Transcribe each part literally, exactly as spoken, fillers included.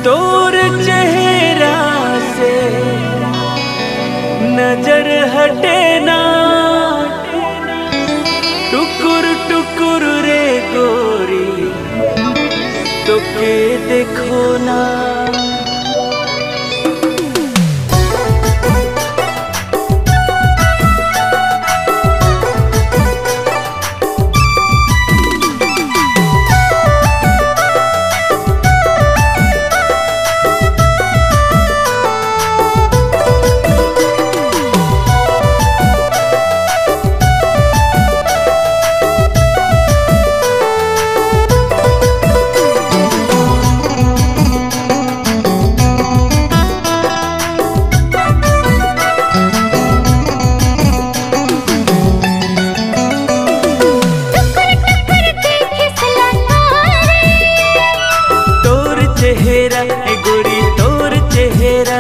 तोर चेहरा से नजर हटे ना, टुकुर टुकुर रे गोरी तो के देखो ना। चेहरा ए गोरी तोर चेहरा,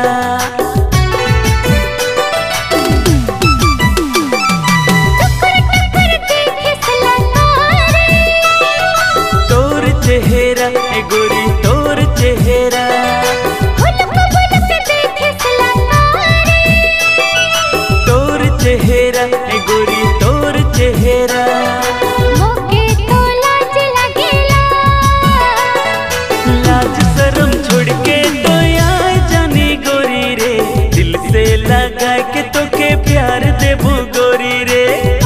तोर चेहरा ए गोरी तोर चेहरा, तोर चेहरा ए गोरी तोर चेहरा। लाज शर्म छोड़ के तो आए जानी गोरी रे, दिल से लगा के तो के प्यार देबू गोरी रे।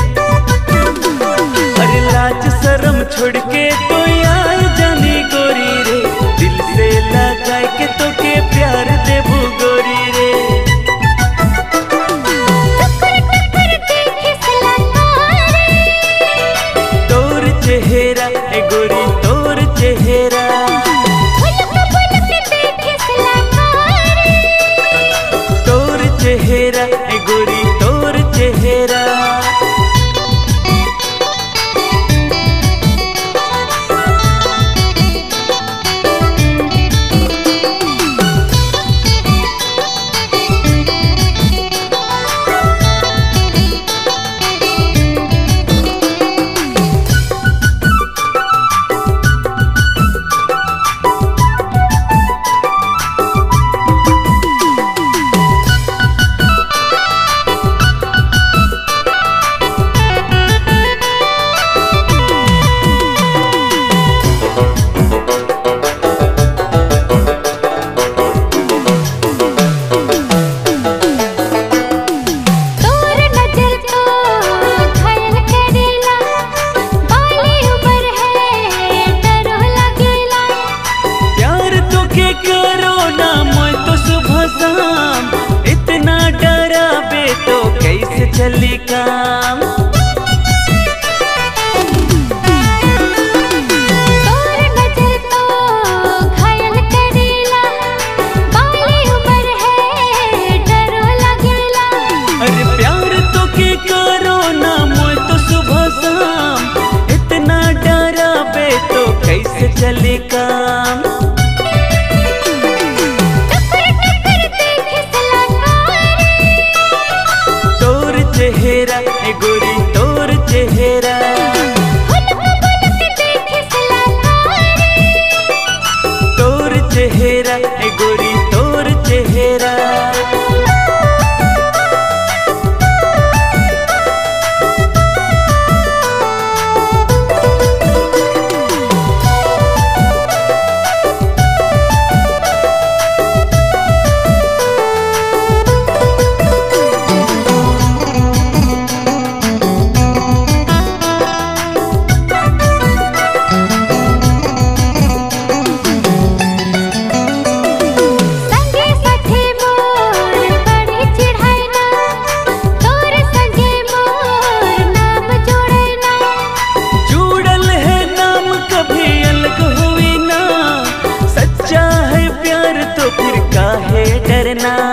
अरे लाज शर्म छोड़ के तो आए जानी गोरी रे, दिल से लगा के तो के प्यार देबू गोरी रे। तोर चेहरा ए गोरी तोर चेहरा, चेहरा ए गोरी तोर चेहरा। चली काम तोर नजर तो घायल करेला, बाली उम्र है डरो लगेला। अरे प्यार तो के करो ना मोय तो सुबह शाम, इतना डरा बे तो कैसे चली काम। चेहरा ए गोरी तोर चेहरा, तोर चेहरा ए गोरी तोर चेहरा। काहे डरना।